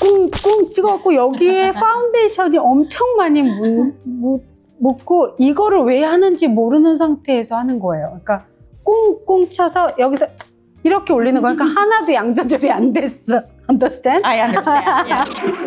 꿍꿍 찍어갖고 여기에 파운데이션이 엄청 많이 묻고 이거를 왜 하는지 모르는 상태에서 하는 거예요. 그러니까 꿍꿍 쳐서 여기서 이렇게 올리는 거니까 하나도 양 조절이 안 됐어. Understand? I understand. Yeah.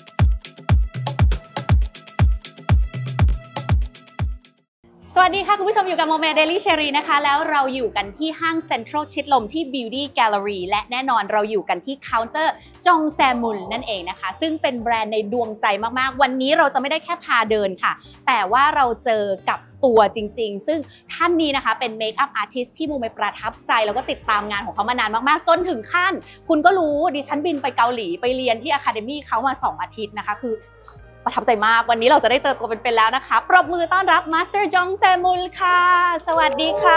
สวัสดีค่ะคุณผู้ชมอยู่กับโมเมเดลี่เชอรี่นะคะแล้วเราอยู่กันที่ห้างเซ็นทรัลชิดลมที่ Beauty Gallery และแน่นอนเราอยู่กันที่เคาน์เตอร์จองแซมุนนั่นเองนะคะซึ่งเป็นแบรนด์ในดวงใจมากๆวันนี้เราจะไม่ได้แค่พาเดินค่ะแต่ว่าเราเจอกับตัวจริงๆซึ่งท่านนี้นะคะเป็นเมคอัพอาร์ติสที่โมเมประทับใจแล้วก็ติดตามงานของเขามานานมากๆจนถึงขั้นคุณก็รู้ดิฉันบินไปเกาหลีไปเรียนที่อะคาเดมี่เขามา2 อาทิตย์นะคะคือประทับใจมากวันนี้เราจะได้เจอตัวเป็นๆแล้วนะคะปรบมือต้อนรับมาสเตอร์จองแซมุลค่ะสวัสดีค่ะ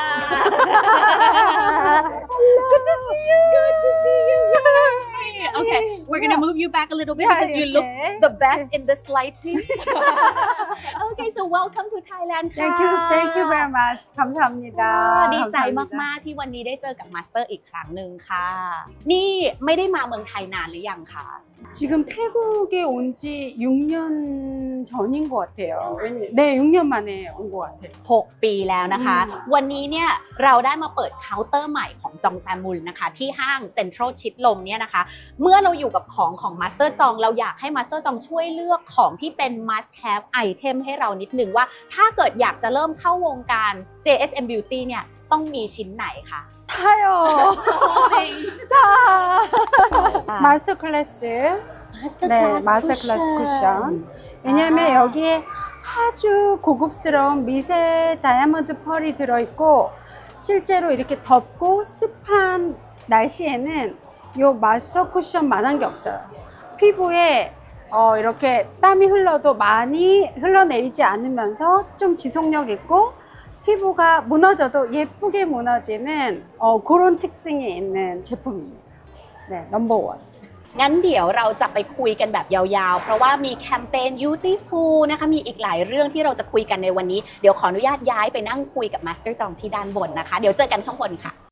Good to see you. Good to see you. Okay, we're gonna move you back a little bit because you look the best in this lighting. Okay, so welcome to Thailand ค่ะ Thank you very much. 감사합니다. ดีใจมากๆที่วันนี้ได้เจอกับมาสเตอร์อีกครั้งหนึ่งค่ะนี่ไม่ได้มาเมืองไทยนานหรือยังคะ 지금 태국에 온 지 6년 전인 것 같아요. 네, 6년 만에 온 것 같아요. 6 ปีแล้วนะคะวันนี้เนี่ยเราได้มาเปิดเคาน์เตอร์ใหม่ของจองแซมุลนะคะที่ห้างเซ็นทรัลชิดลมเนี่ยนะคะเมื่อเราอยู่กับของมาสเตอร์จองเราอยากให้มาสเตอร์จองช่วยเลือกของที่เป็น must have item ให้เรานิดนึงว่าถ้าเกิดอยากจะเริ่มเข้าวงการ JSM Beauty เนี่ยต้องมีชิ้นไหนคะ 타요. 다. 마스터 클래스. 네, 마스터 클래스 쿠션. 왜냐하면 여기에 아주 고급스러운 미세 다이아몬드 펄이 들어있고 실제로 이렇게 덥고 습한 날씨에는 이 마스터 쿠션만한 게 없어요. 피부에 이렇게 땀이 흘러도 많이 흘러내리지 않으면서 좀 지속력 있고 피부가 무너져도 예쁘게 무너지는 그런 특징이 있는 제품입니다. 네, 넘버원. งั้นเดี๋ยวเราจะไปคุยกันแบบยาวๆเพราะว่ามีแคมเปญ Beautiful นะคะมีอีกหลายเรื่องที่เราจะคุยกันในวันนี้เดี๋ยวขออนุญาตย้ายไปนั่งคุยกับมาสเตอร์จองที่ด้านบนนะคะเดี๋ยวเจอกันข้างบนค่ะ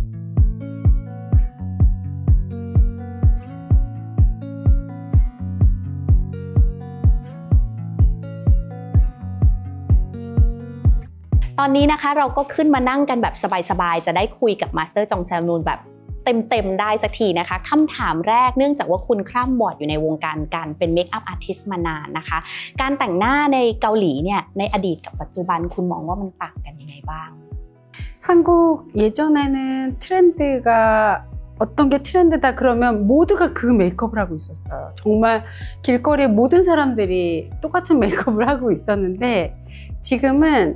ตอนนี้นะคะเราก็ขึ้นมานั่งกันแบบสบายๆจะได้คุยกับมาสเตอร์จองแซมุลแบบเต็มได้สักทีนะคะคำถามแรกเนื่องจากว่าคุณคร่ำวอดอยู่ในวงการการเป็นเมคอัพอาร์ติสต์มานานนะคะการแต่งหน้าในเกาหลีเนี่ยในอดีตกับปัจจุบันคุณมองว่ามันต่างกันยังไงบ้าง 한국 예전에는 트렌드가 어떤 게 트렌드다 그러면 모두가 그 메이크업을 하고 있었어요. 정말 길거리에 모든 사람들이 똑같은 메이크업을 하고 있었는데 지금은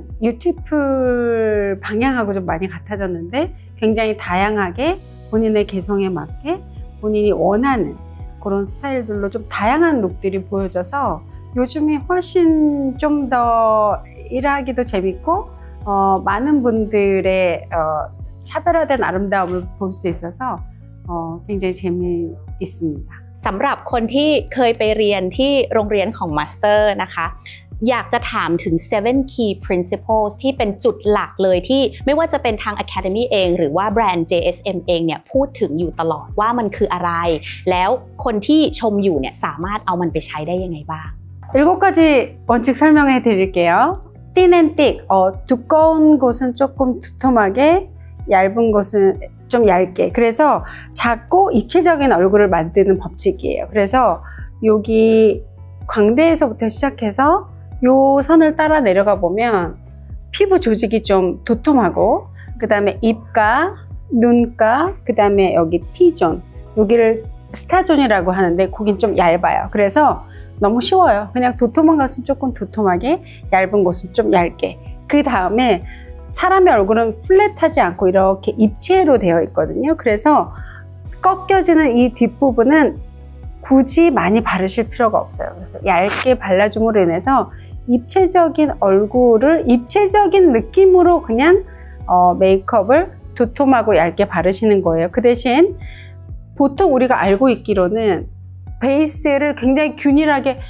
유티풀 방향하고 좀 많이 같아졌는데 굉장히 다양하게 본인의 개성에 맞게 본인이 원하는 그런 스타일들로 좀 다양한 룩들이 보여져서 요즘이 훨씬 좀 더 일하기도 재밌고 많은 분들의 차별화된 아름다움을 볼 수 있어서 굉장히 재미있습니다. สำหรับคนที่เคยไปเรียนที่โรงเรียนของมาสเตอร์นะคะอยากจะถามถึง 7 key principles ที่เป็นจุดหลักเลยที่ไม่ว่าจะเป็นทาง Academy เองหรือว่าแบรนด์ JSM เองเนี่ยพูดถึงอยู่ตลอดว่ามันคืออะไรแล้วคนที่ชมอยู่เนี่ยสามารถเอามันไปใช้ได้ยังไงบ้าง 7가지 원칙 설명해 드릴게요. 틴 앤 틱, 두꺼운 곳은 조금 두툼하게 얇은 곳은 좀 얇게 그래서 작고 입체적인 얼굴을 만드는 법칙이에요. 그래서 여기 광대에서부터 시작해서 요 선을 따라 내려가 보면 피부 조직이 좀 도톰하고 그 다음에 입가, 눈가, 그 다음에 여기 T존 여기를 스타존이라고 하는데 거긴 좀 얇아요. 그래서 너무 쉬워요. 그냥 도톰한 곳은 조금 도톰하게 얇은 곳은 좀 얇게 그 다음에 사람의 얼굴은 플랫하지 않고 이렇게 입체로 되어 있거든요. 그래서 꺾여지는 이 뒷부분은 굳이 많이 바르실 필요가 없어요. 그래서 얇게 발라줌으로 인해서 입체적인 얼굴을 입체적인 느낌으로 그냥 메이크업을 도톰하고 얇게 바르시는 거예요. 그 대신 보통 우리가 알고 있기로는 베이스를 굉장히 균일하게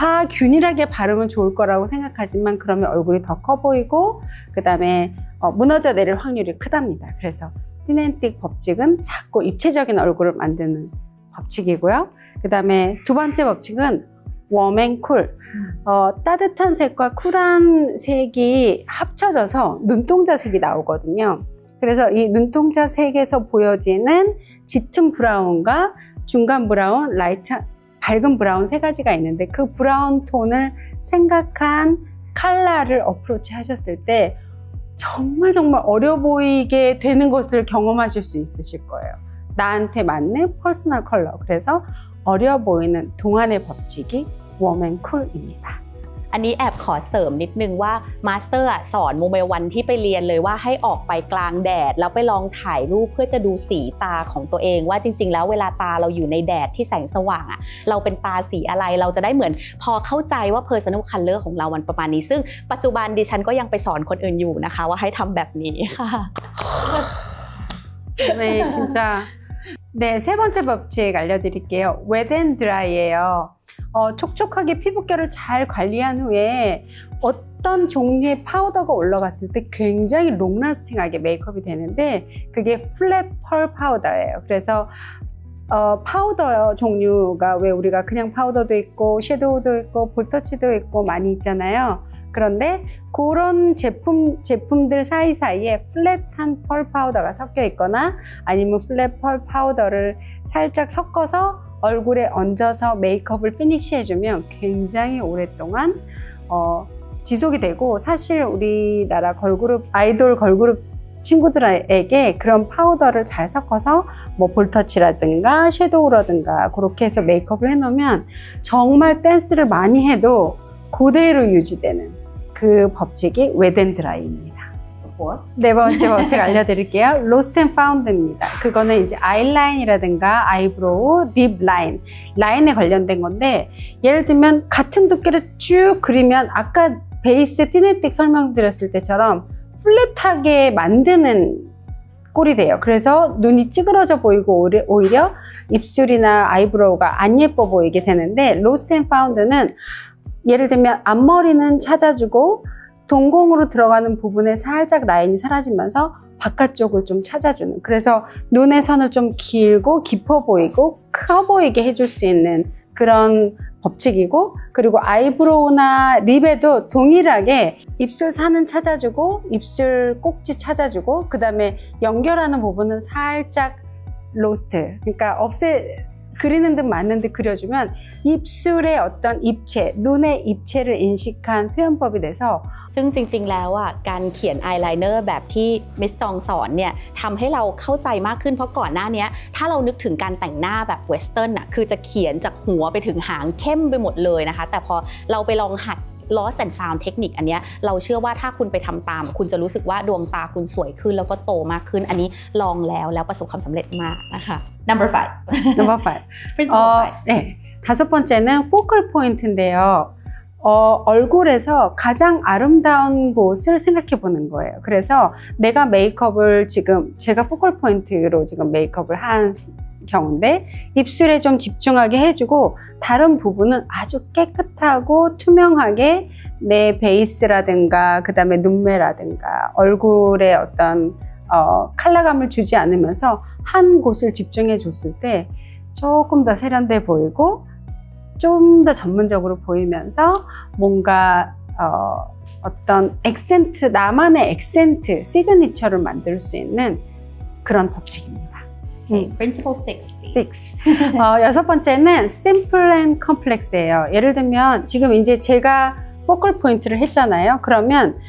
바르면 좋을 거라고 생각하지만 그러면 얼굴이 더 커 보이고 그 다음에 무너져 내릴 확률이 크답니다. 그래서 틴 앤 틱 법칙은 작고 입체적인 얼굴을 만드는 법칙이고요. 그 다음에 두 번째 법칙은 warm and cool. 따뜻한 색과 쿨한 색이 합쳐져서 눈동자 색이 나오거든요. 그래서 이 눈동자 색에서 보여지는 짙은 브라운과 중간 브라운, 라이트, 밝은 브라운 세 가지가 있는데 그 브라운 톤을 생각한 컬러를 어프로치 하셨을 때 정말 어려 보이게 되는 것을 경험하실 수 있으실 거예요. 나한테 맞는 퍼스널 컬러. 그래서 어려 보이는 동안의 법칙이 warm and cool입니다. อันนี้แอบขอเสริมนิดนึงว่ามาสเตอร์สอนโมเมลวันที่ไปเรียนเลยว่าให้ออกไปกลางแดดแล้วไปลองถ่ายรูปเพื่อจะดูสีตาของตัวเองว่าจริงๆแล้วเวลาตาเราอยู่ในแดดที่แสงสว่างอ่ะเราเป็นตาสีอะไรเราจะได้เหมือนพอเข้าใจว่า personal color ของเรามันประมาณนี้ซึ่งปัจจุบันดิฉันก็ยังไปสอนคนอื่นอยู่นะคะว่าให้ทำแบบนี้ค่ะ 네, 진짜. 네, 세 번째 법칙 알려드릴게요. wet and dry예요. 촉촉하게 피부결을 잘 관리한 후에 어떤 종류의 파우더가 올라갔을 때 굉장히 롱라스팅하게 메이크업이 되는데 그게 플랫 펄 파우더예요. 그래서 파우더 종류가 왜 우리가 그냥 파우더도 있고 섀도우도 있고 볼터치도 있고 많이 있잖아요. 그런데 그런 제품들 사이사이에 플랫한 펄 파우더가 섞여 있거나 아니면 플랫 펄 파우더를 살짝 섞어서 얼굴에 얹어서 메이크업을 피니시 해주면 굉장히 오랫동안 지속이 되고 사실 우리나라 걸그룹 아이돌 걸그룹 친구들에게 그런 파우더를 잘 섞어서 뭐 볼터치라든가 섀도우라든가 그렇게 해서 메이크업을 해놓으면 정말 댄스를 많이 해도 그대로 유지되는 그 법칙이 wet and dry입니다. 네 번째 법칙 알려드릴게요. lost and found입니다. 그거는 이제 아이라인이라든가 아이브로우, 립 라인, 라인에 관련된 건데 예를 들면 같은 두께를 쭉 그리면 아까 베이스 티네틱 설명드렸을 때처럼 플랫하게 만드는 꼴이 돼요. 그래서 눈이 찌그러져 보이고 오히려 입술이나 아이브로우가 안 예뻐 보이게 되는데 lost and found는 예를 들면 앞머리는 찾아주고 동공으로 들어가는 부분에 살짝 라인이 사라지면서 바깥쪽을 좀 찾아주는 그래서 눈의 선을 좀 길고 깊어 보이고 커 보이게 해줄 수 있는 그런 법칙이고 그리고 아이브로우나 립에도 동일하게 입술 산은 찾아주고 입술 꼭지 찾아주고 그 다음에 연결하는 부분은 살짝 로스트 그러니까 그리는 듯 맞는 듯 그려주면 입술의 어떤 입체, 눈의 입체를 인식한 표현법이 돼서 ซึ่งจริงๆแล้วอ่ะการเขียนอายไลเนอร์แบบที่มิสจองสอนเนี่ยทำให้เราเข้าใจมากขึ้นเพราะก่อนหน้านี้ถ้าเรานึกถึงการแต่งหน้าแบบเวสเทิร์นอ่ะคือจะเขียนจากหัวไปถึงหางเข้มไปหมดเลยนะคะแต่พอเราไปลองหัดlost and found เทคนิคอันเนี้ยเราเชื่อว่าถ้าคุณไปทำตามคุณจะรู้สึกว่าดวงตาคุณสวยขึ้นแล้วก็โตมากขึ้นอันนี้ลองแล้วประสบความสำเร็จมากนะคะ Number 5 Number 5 Principle 5 네, 다섯 번째는 포컬 포인트인데요. 얼굴에서 가장 아름다운 곳을 생각해 보는 거예요. 그래서 내가 메이크업을 지금 제가 포컬 포인트로 지금 메이크업을 한 경우인데 입술에 좀 집중하게 해주고 다른 부분은 아주 깨끗하고 투명하게 내 베이스라든가 그 다음에 눈매라든가 얼굴에 어떤 컬러감을 주지 않으면서 한 곳을 집중해 줬을 때 조금 더 세련돼 보이고 좀 더 전문적으로 보이면서 뭔가 어떤 액센트, 나만의 액센트, 시그니처를 만들 수 있는 그런 법칙입니다. Principle 6. 여섯 번째는 simple and complex예요. 예를 들면 지금 이제 제가 포컬 포인트를 했잖아요. 그러면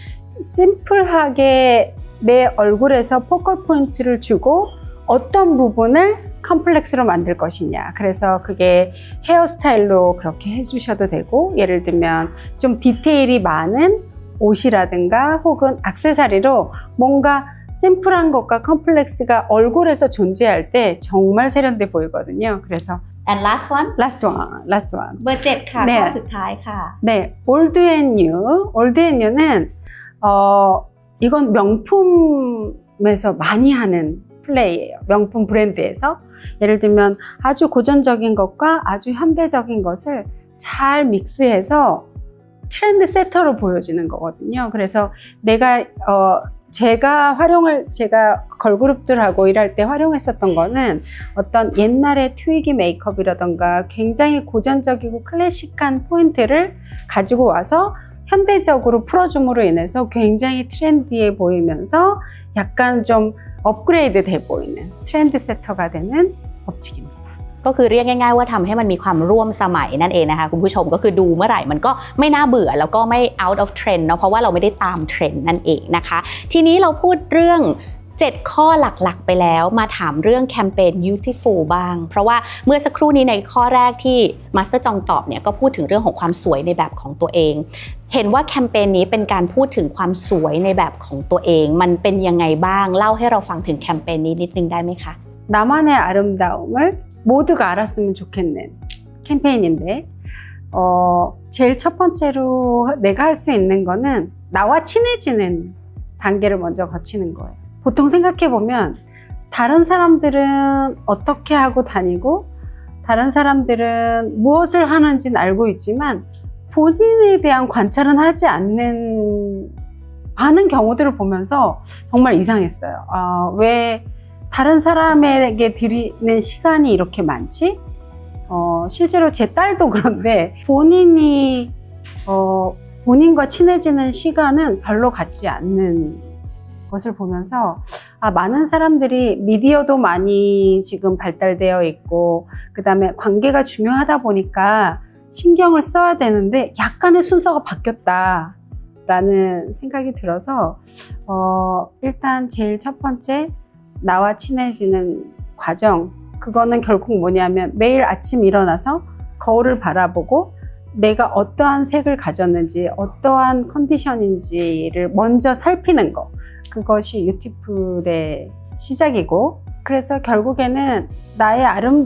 심플하게 내 얼굴에서 포컬 포인트를 주고 어떤 부분을 컴플렉스로 만들 것이냐. 그래서 그게 헤어스타일로 그렇게 해주셔도 되고 예를 들면 좀 디테일이 많은 옷이라든가 혹은 액세서리로 뭔가 심플한 것과 컴플렉스가 얼굴에서 존재할 때 정말 세련돼 보이거든요. 그래서 And last one? Last one. เบอร์ 7 ค่ะ 네. ข้อสุดท้ายค่ะ 네, old and new. old and new는 이건 명품에서 많이 하는 플레이예요. 명품 브랜드에서 예를 들면 아주 고전적인 것과 아주 현대적인 것을 잘 믹스해서 트렌드 세터로 보여지는 거거든요. 그래서 내가 제가 걸그룹들하고 일할 때 활용했었던 거는 어떤 옛날의 트위기 메이크업이라던가 굉장히 고전적이고 클래식한 포인트를 가지고 와서 현대적으로 풀어줌으로 인해서 굉장히 트렌디해 보이면서 약간 좀 업그레이드 돼 보이는 트렌드 세터가 되는 법칙입니다. ก็คือเรียกง่ายๆว่าทำให้มันมีความร่วมสมัยนั่นเองนะคะคุณผู้ชมก็คือดูเมื่อไหร่มันก็ไม่น่าเบื่อแล้วก็ไม่ out of trend เนาะเพราะว่าเราไม่ได้ตามเทรนด์นั่นเองนะคะทีนี้เราพูดเรื่อง7 ข้อหลักๆไปแล้วมาถามเรื่องแคมเปญ Beautiful บ้างเพราะว่าเมื่อสักครู่นี้ในข้อแรกที่มาสเตอร์จองตอบเนี่ยก็พูดถึงเรื่องของความสวยในแบบของตัวเองเห็นว่าแคมเปญนี้เป็นการพูดถึงความสวยในแบบของตัวเองมันเป็นยังไงบ้างเล่าให้เราฟังถึงแคมเปญนี้นิดนึงได้ไหมคะ 나만의 아름다움을 모두가 알았으면 좋겠는 캠페인인데 제일 첫 번째로 내가 할 수 있는 거는 나와 친해지는 단계를 먼저 거치는 거예요. 보통 생각해보면 다른 사람들은 어떻게 하고 다니고 다른 사람들은 무엇을 하는지는 알고 있지만 본인에 대한 관찰은 하지 않는 많은 경우들을 보면서 정말 이상했어요. 왜 다른 사람에게 드리는 시간이 이렇게 많지? 실제로 제 딸도 그런데 본인과 친해지는 시간은 별로 갖지 않는 것을 보면서 많은 사람들이 미디어도 많이 지금 발달되어 있고 그 다음에 관계가 중요하다 보니까 신경을 써야 되는데 약간의 순서가 바뀌었다 라는 생각이 들어서 일단 제일 첫 번째 나와 친해지는 과정 그거는 결국 뭐냐면 매일 아침 일어나서 거울을 바라보고 내가 어떠한 색을 가졌는지 어떠한 컨디션인지를 먼저 살피는 거 그것이 뷰티풀의 시작이고 그래서 결국에는 나의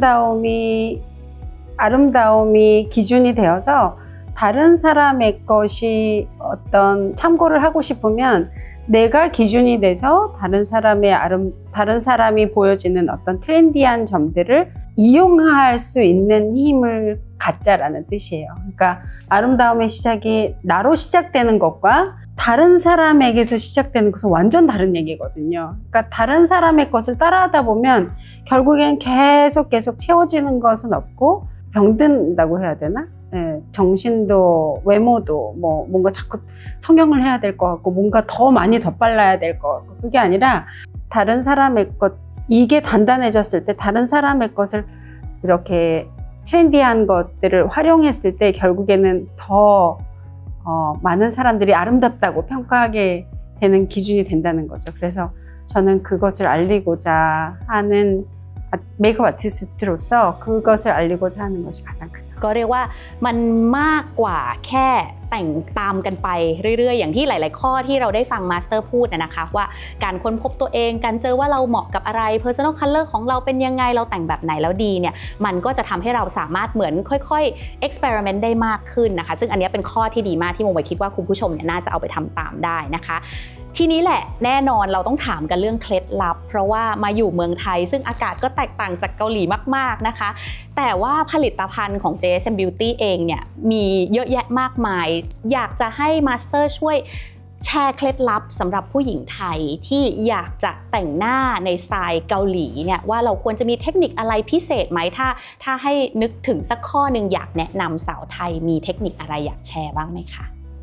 아름다움이 기준이 되어서 다른 사람의 것이 어떤 참고를 하고 싶으면 내가 기준이 돼서 다른 사람이 보여지는 어떤 트렌디한 점들을 이용할 수 있는 힘을 갖자라는 뜻이에요. 그러니까 아름다움의 시작이 나로 시작되는 것과 다른 사람에게서 시작되는 것은 완전 다른 얘기거든요. 그러니까 다른 사람의 것을 따라하다 보면 결국엔 계속 채워지는 것은 없고 병든다고 해야 되나? 네, 정신도 외모도 뭔가 자꾸 성형을 해야 될 것 같고 뭔가 더 많이 덧발라야 될 것 같고 그게 아니라 다른 사람의 것 이게 단단해졌을 때 다른 사람의 것을 이렇게 트렌디한 것들을 활용했을 때 결국에는 더 많은 사람들이 아름답다고 평가하게 되는 기준이 된다는 거죠. 그래서 저는 그것을 알리고자 하는 메이크업 아티스트로서 그것을 알리고자 하는 것이 가장 크죠. ก็เรียกว่ามันมากกว่าแค่แต่งตามกันไปเรื่อยๆอย่างที่หลายๆข้อที่เราได้ฟังมาสเตอร์พูดนะคะว่าการค้นพบตัวเองการเจอว่าเราเหมาะกับอะไร personal color ของเราเป็นยังไงเราแต่งแบบไหนแล้วดีเนี่ยมันก็จะทำให้เราสามารถเหมือนค่อยๆ experiment ได้มากขึ้นนะคะซึ่งอันนี้เป็นข้อที่ดีมากที่โมคิดว่าคุณผู้ชมเนี่ยน่าจะเอาไปทำตามได้นะคะทีนี้แหละแน่นอนเราต้องถามกันเรื่องเคล็ดลับเพราะว่ามาอยู่เมืองไทยซึ่งอากาศก็แตกต่างจากเกาหลีมากๆนะคะแต่ว่าผลิตภัณฑ์ของ JSM Beauty เองเนี่ยมีเยอะแยะมากมายอยากจะให้มาสเตอร์ช่วยแชร์เคล็ดลับสำหรับผู้หญิงไทยที่อยากจะแต่งหน้าในสไตล์เกาหลีเนี่ยว่าเราควรจะมีเทคนิคอะไรพิเศษไหมถ้าให้นึกถึงสักข้อหนึ่งอยากแนะนำสาวไทยมีเทคนิคอะไรอยากแชร์บ้างไหมคะ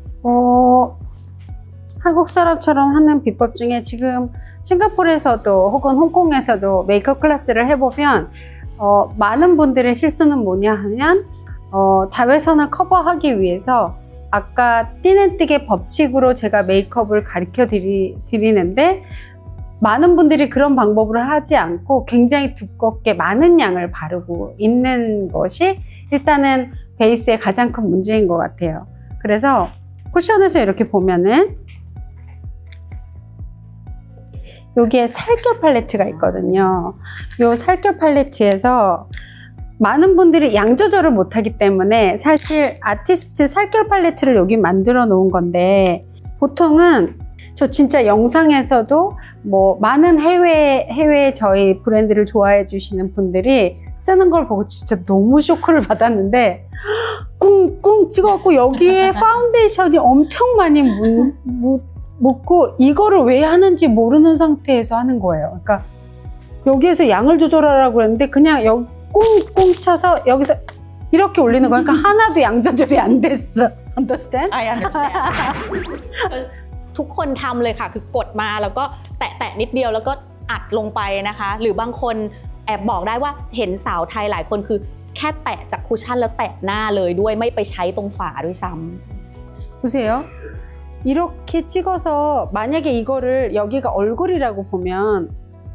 한국 사람처럼 하는 비법 중에 지금 싱가포르에서도 혹은 홍콩에서도 메이크업 클래스를 해보면 많은 분들의 실수는 뭐냐 하면 자외선을 커버하기 위해서 아까 띠넨틱의 법칙으로 제가 메이크업을 가르쳐 드리는데 많은 분들이 그런 방법을 하지 않고 굉장히 두껍게 많은 양을 바르고 있는 것이 일단은 베이스의 가장 큰 문제인 것 같아요. 그래서 쿠션에서 이렇게 보면은 여기에 살결 팔레트가 있거든요. 이 살결 팔레트에서 많은 분들이 양 조절을 못하기 때문에 사실 아티스트 살결 팔레트를 여기 만들어 놓은 건데 보통은 저 진짜 영상에서도 많은 해외 저희 브랜드를 좋아해 주시는 분들이 쓰는 걸 보고 진짜 너무 쇼크를 받았는데 꿍꿍 찍어갖고 여기에 파운데이션이 엄청 많이 묻고 이거를 왜 하는지 모르는 상태에서 하는 거예요. 그러니까 여기에서 양을 조절하라고 그랬는데 그냥 여기 꽁꽁 쳐서 여기서 이렇게 올리는 거니까 하나도 양 조절이 안 됐어. Understand? I understand ทุกคนทำเลยค่ะคือกดมาแล้วก็แตะนิดเดียวแล้วก็อัดลงไปนะคะหรือบางคนแอบบอกได้ว่าเห็นสาวไทยหลายคนคือแค่แตะจากคุชชั่นแล้วแตะหน้าเลยด้วยไม่ไปใช้ตรงฝาด้วยซ้ำ 보세요. 이렇게 찍어서 만약에 이거를 여기가 얼굴이라고 보면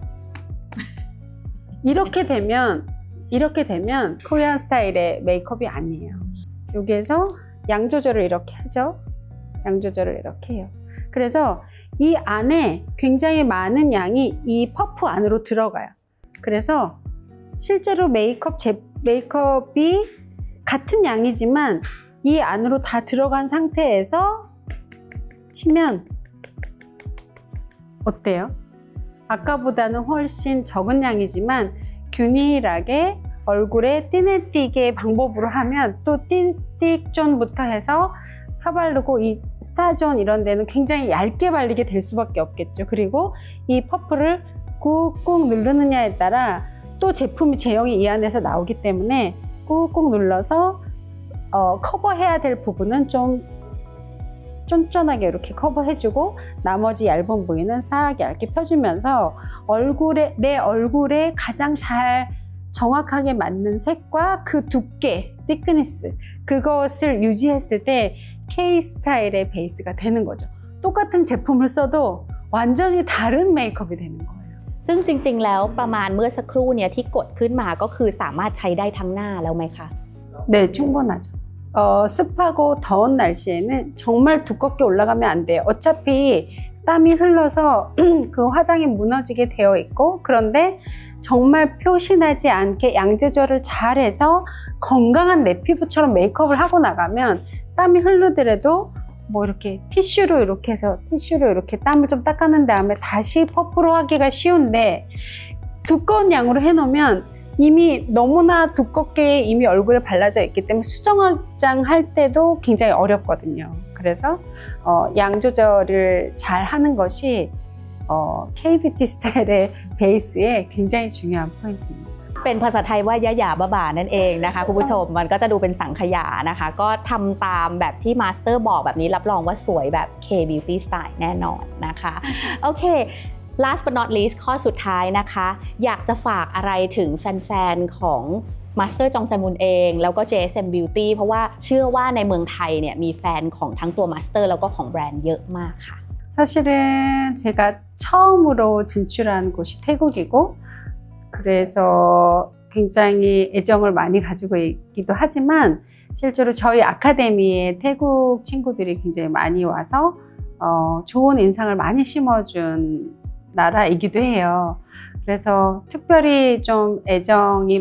이렇게 되면 코리안 스타일의 메이크업이 아니에요. 여기에서 양 조절을 이렇게 하죠. 양 조절을 이렇게 해요. 그래서 이 안에 굉장히 많은 양이 이 퍼프 안으로 들어가요. 그래서 실제로 메이크업이 같은 양이지만 이 안으로 다 들어간 상태에서 치면 어때요? 아까보다는 훨씬 적은 양이지만 균일하게 얼굴에 띠내 띠게 방법으로 하면 또 띠존부터 해서 펴 바르고 이 스타존 이런 데는 굉장히 얇게 발리게 될 수밖에 없겠죠. 그리고 이 퍼프를 꾹꾹 누르느냐에 따라 또 제품이 제형이 이 안에서 나오기 때문에 꾹꾹 눌러서 커버해야 될 부분은 좀 쫀쫀하게 이렇게 커버해주고 나머지 얇은 부위는 싹 얇게 펴주면서 내 얼굴에 가장 잘 정확하게 맞는 색과 그 두께, thickness 그것을 유지했을 때 K-스타일의 베이스가 되는 거죠. 똑같은 제품을 써도 완전히 다른 메이크업이 되는 거예요. ซึ่งจริงๆแล้วประมาณเมื่อสักครู่เนี่ยที่กดขึ้นมาก็คือสามารถใช้ได้ทั้งหน้าแล้วไหมคะ 네, 충분하죠. 습하고 더운 날씨에는 정말 두껍게 올라가면 안 돼요. 어차피 땀이 흘러서 그 화장이 무너지게 되어 있고 그런데 정말 표시나지 않게 양 조절을 잘해서 건강한 내 피부처럼 메이크업을 하고 나가면 땀이 흐르더라도 뭐 이렇게 티슈로 이렇게 땀을 좀 닦아낸 다음에 다시 퍼프로 하기가 쉬운데 두꺼운 양으로 해놓으면 이미 너무나 두껍게 이미 얼굴에 발라져 있기 때문에 수정 화장할 때도 굉장히 어렵거든요. 그래서 양 조절을 잘 하는 것이 K-뷰티 스타일의 베이스에 굉장히 중요한 포인트입니다. เป็นภาษาไทยว่ายะหยาบ้าๆนั่นเองนะคะคุณผู้ชมมันก็จะดูเป็นสังขยานะคะก็ทำตามแบบที่มาสเตอร์บอกแบบนี้รับรองว่าสวยแบบ K-Beauty Style แน่นอนนะคะโอเค last but not least ข้อสุดท้ายนะคะอยากจะฝากอะไรถึงแฟนๆของมาสเตอร์จองแซมุนเองแล้วก็ JSM Beauty เพราะว่าเชื่อว่าในเมืองไทยเนี่ยมีแฟนของทั้งตัวมาสเตอร์แล้วก็ของแบรนด์เยอะมากค่ะ 사실은 제가 처음으로 진출한 곳이 태국이고 그래서 굉장히 애정을 많이 가지고 있기도 하지만 실제로 저희 아카데미에 태국 친구들이 굉장히 많이 와서 좋은 인상을 많이 심어준 나라이기도 해요. 그래서 특별히 좀 애정이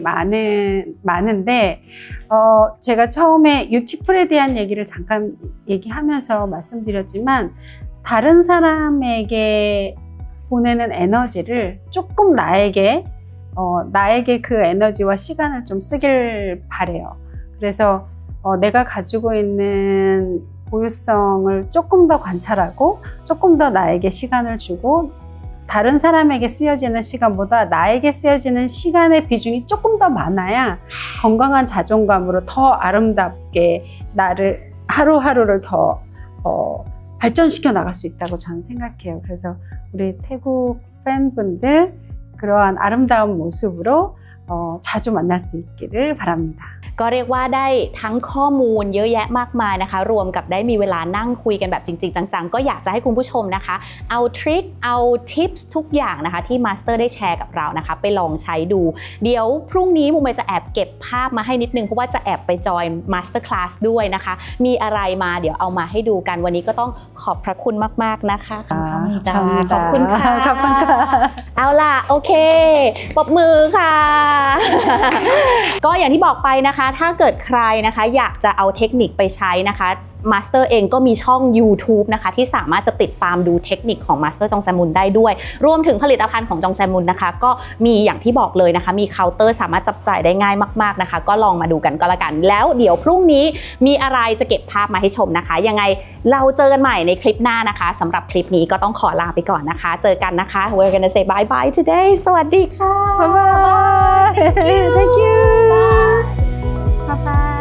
많은데 제가 처음에 유티풀에 대한 얘기를 잠깐 얘기하면서 말씀드렸지만 다른 사람에게 보내는 에너지를 조금 나에게 그 에너지와 시간을 좀 쓰길 바래요. 그래서 내가 가지고 있는 고유성을 조금 더 관찰하고 조금 더 나에게 시간을 주고 다른 사람에게 쓰여지는 시간보다 나에게 쓰여지는 시간의 비중이 조금 더 많아야 건강한 자존감으로 더 아름답게 나를 하루하루를 더 발전시켜 나갈 수 있다고 저는 생각해요. 그래서 우리 태국 팬분들 그러한 아름다운 모습으로 자주 만날 수 있기를 바랍니다. ก็เรียกว่าได้ทั้งข้อมูลเยอะแยะมากมายนะคะรวมกับได้มีเวลานั่งคุยกันแบบจริงๆจังๆก็อยากจะให้คุณผู้ชมนะคะเอาทริคเอาทิปส์ทุกอย่างนะคะที่มาสเตอร์ได้แชร์กับเรานะคะไปลองใช้ดูเดี๋ยวพรุ่งนี้มุมเมย์จะแอบเก็บภาพมาให้นิดนึงเพราะว่าจะแอบไปจอยมาสเตอร์คลาสด้วยนะคะมีอะไรมาเดี๋ยวเอามาให้ดูกันวันนี้ก็ต้องขอบพระคุณมากๆนะคะขอบคุณค่ะเอาล่ะโอเคปรบมือค่ะ ก็อย่างที่บอกไปนะคะถ้าเกิดใครนะคะอยากจะเอาเทคนิคไปใช้นะคะมาสเตอร์เองก็มีช่อง YouTube นะคะที่สามารถจะติดตามดูเทคนิคของมาสเตอร์จองแซมุนได้ด้วยรวมถึงผลิตภัณฑ์ของจองแซมุนนะคะก็มีอย่างที่บอกเลยนะคะมีเคาน์เตอร์สามารถจับจ่ายได้ง่ายมากๆนะคะก็ลองมาดูกันก็แล้วกันแล้วเดี๋ยวพรุ่งนี้มีอะไรจะเก็บภาพมาให้ชมนะคะยังไงเราเจอกันใหม่ในคลิปหน้านะคะสำหรับคลิปนี้ก็ต้องขอลาไปก่อนนะคะเจอกันนะคะ We're gonna say bye bye today สวัสดีค่ะ Bye bye. Thank you. Bye bye.